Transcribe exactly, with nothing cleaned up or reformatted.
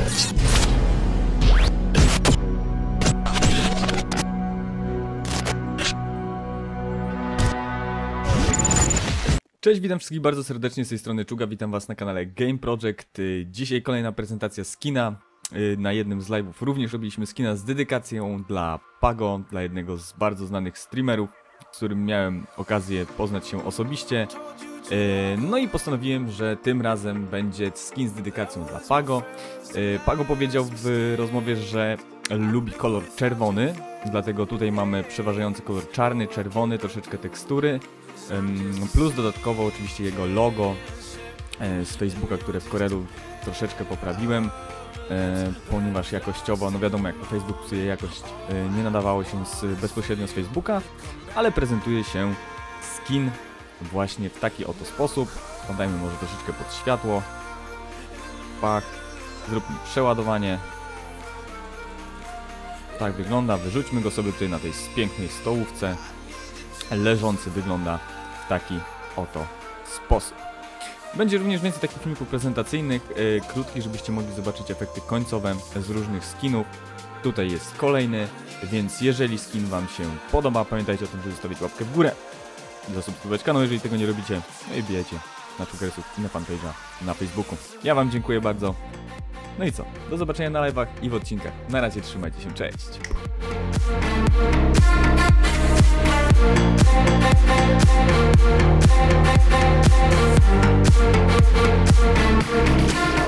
Cześć, witam wszystkich bardzo serdecznie, z tej strony Czuga, witam was na kanale Game Project. Dzisiaj kolejna prezentacja skina. Na jednym z live'ów również robiliśmy skina z dedykacją dla Pago, dla jednego z bardzo znanych streamerów, z którym miałem okazję poznać się osobiście. No i postanowiłem, że tym razem będzie skin z dedykacją dla Pago. Pago powiedział w rozmowie, że lubi kolor czerwony, dlatego tutaj mamy przeważający kolor czarny, czerwony, troszeczkę tekstury. Plus dodatkowo oczywiście jego logo z Facebooka, które w Corelu troszeczkę poprawiłem, ponieważ jakościowo, no wiadomo, jak Facebook psuje jakość, nie nadawało się z, bezpośrednio z Facebooka, ale prezentuje się skin właśnie w taki oto sposób. Podajmy może troszeczkę pod światło. Pach, zróbmy przeładowanie. Tak wygląda, wyrzućmy go sobie tutaj na tej pięknej stołówce. Leżący wygląda w taki oto sposób. Będzie również więcej takich filmików prezentacyjnych, yy, krótkich, żebyście mogli zobaczyć efekty końcowe z różnych skinów. Tutaj jest kolejny, więc jeżeli skin wam się podoba, pamiętajcie o tym, żeby zostawić łapkę w górę, zasubskrybować kanał, jeżeli tego nie robicie, no i bijecie na Czugersów i na fanpage'a na Facebooku. Ja wam dziękuję bardzo. No i co? Do zobaczenia na live'ach i w odcinkach. Na razie, trzymajcie się, cześć! We'll be right back.